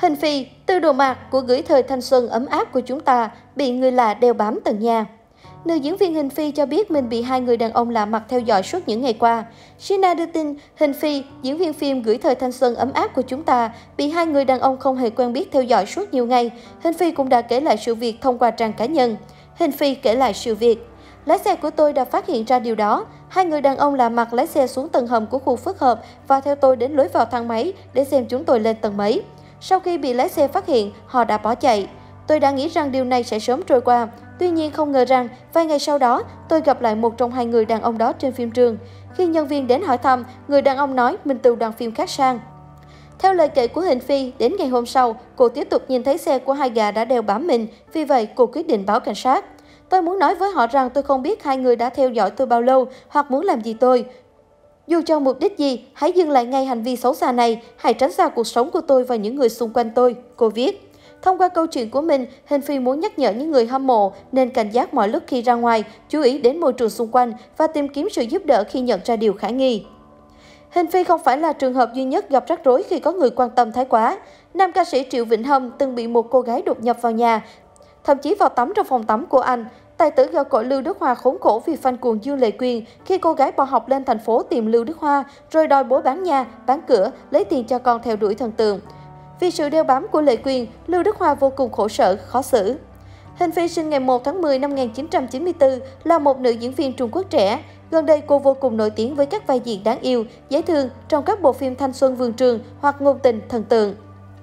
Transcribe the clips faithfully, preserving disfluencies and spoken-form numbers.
Hình Phi, từ đồ mạc của gửi thời thanh xuân ấm áp của chúng ta, bị người lạ đeo bám tận nhà. Nữ diễn viên Hình Phi cho biết mình bị hai người đàn ông lạ mặt theo dõi suốt những ngày qua. Sina đưa tin, Hình Phi, diễn viên phim gửi thời thanh xuân ấm áp của chúng ta, bị hai người đàn ông không hề quen biết theo dõi suốt nhiều ngày. Hình Phi cũng đã kể lại sự việc thông qua trang cá nhân. Hình Phi kể lại sự việc. Lái xe của tôi đã phát hiện ra điều đó. Hai người đàn ông lạ mặt lái xe xuống tầng hầm của khu phức hợp và theo tôi đến lối vào thang máy để xem chúng tôi lên tầng mấy. Sau khi bị lái xe phát hiện, họ đã bỏ chạy. Tôi đã nghĩ rằng điều này sẽ sớm trôi qua. Tuy nhiên không ngờ rằng, vài ngày sau đó, tôi gặp lại một trong hai người đàn ông đó trên phim trường. Khi nhân viên đến hỏi thăm, người đàn ông nói mình từ đoàn phim khác sang. Theo lời kể của Hình Phi, đến ngày hôm sau, cô tiếp tục nhìn thấy xe của hai gã đã đeo bám mình, vì vậy cô quyết định báo cảnh sát. Tôi muốn nói với họ rằng tôi không biết hai người đã theo dõi tôi bao lâu hoặc muốn làm gì tôi. Dù cho mục đích gì, hãy dừng lại ngay hành vi xấu xa này, hãy tránh xa cuộc sống của tôi và những người xung quanh tôi, cô viết. Thông qua câu chuyện của mình, Hình Phi muốn nhắc nhở những người hâm mộ nên cảnh giác mọi lúc khi ra ngoài, chú ý đến môi trường xung quanh và tìm kiếm sự giúp đỡ khi nhận ra điều khả nghi. Hình Phi không phải là trường hợp duy nhất gặp rắc rối khi có người quan tâm thái quá. Nam ca sĩ Triệu Vĩnh Hâm từng bị một cô gái đột nhập vào nhà, thậm chí vào tắm trong phòng tắm của anh. Tài tử gạo cội Lưu Đức Hoa khốn khổ vì fan cuồng Dương Lệ Quyên khi cô gái bỏ học lên thành phố tìm Lưu Đức Hoa, rồi đòi bố bán nhà, bán cửa, lấy tiền cho con theo đuổi thần tượng. Vì sự đeo bám của Lệ Quyên, Lưu Đức Hoa vô cùng khổ sở, khó xử. Hình Phi sinh ngày một tháng mười năm một nghìn chín trăm chín mươi tư, là một nữ diễn viên Trung Quốc trẻ. Gần đây cô vô cùng nổi tiếng với các vai diễn đáng yêu, dễ thương trong các bộ phim thanh xuân vườn trường hoặc ngôn tình thần tượng.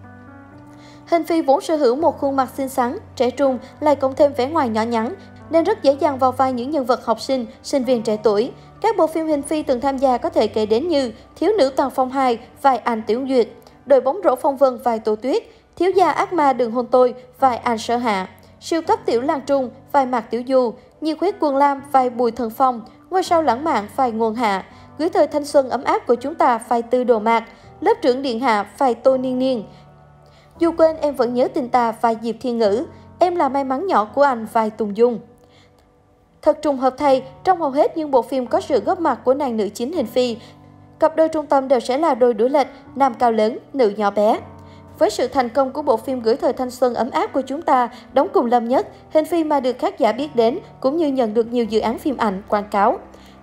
Hình Phi vốn sở hữu một khuôn mặt xinh xắn, trẻ trung, lại cộng thêm vẻ ngoài nhỏ nhắn, nên rất dễ dàng vào vai những nhân vật học sinh, sinh viên trẻ tuổi. Các bộ phim Hình Phi từng tham gia có thể kể đến như Thiếu nữ Toàn Phong hai, vai Anh Tiểu Duyệt, Đội bóng rổ Phong Vân, vai Tô Tuyết, Thiếu gia ác ma Đừng hôn tôi, vai Anh Sở Hạ, Siêu cấp Tiểu Lan Trung, vai Mạc Tiểu Du, Nhiệt huyết Quần Lam, vai Bùi Thần Phong, Ngôi sao lãng mạn, vai Ngôn Hạ, Gửi thời thanh xuân ấm áp của chúng ta, vai Tư Đồ Mạc, Lớp trưởng Điện Hạ, vai Tô Niên Niên, Dù quên em vẫn nhớ tình ta, vai Diệp Thiên Ngữ, Em là may mắn nhỏ của anh, vai Tùng Dung. Thật trùng hợp thay, trong hầu hết những bộ phim có sự góp mặt của nàng nữ chính Hình Phi, cặp đôi trung tâm đều sẽ là đôi đũa lệch, nam cao lớn, nữ nhỏ bé. Với sự thành công của bộ phim Gửi thời thanh xuân ấm áp của chúng ta, đóng cùng Lâm Nhất, Hình Phi mà được khán giả biết đến, cũng như nhận được nhiều dự án phim ảnh, quảng cáo.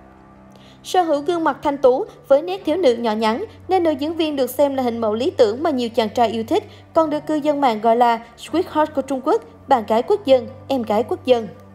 Sở hữu gương mặt thanh tú với nét thiếu nữ nhỏ nhắn, nên nữ diễn viên được xem là hình mẫu lý tưởng mà nhiều chàng trai yêu thích, còn được cư dân mạng gọi là sweetheart của Trung Quốc, bạn gái quốc dân, em gái quốc dân.